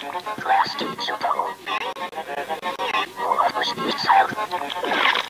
プラスティックショットをもう少し見つかる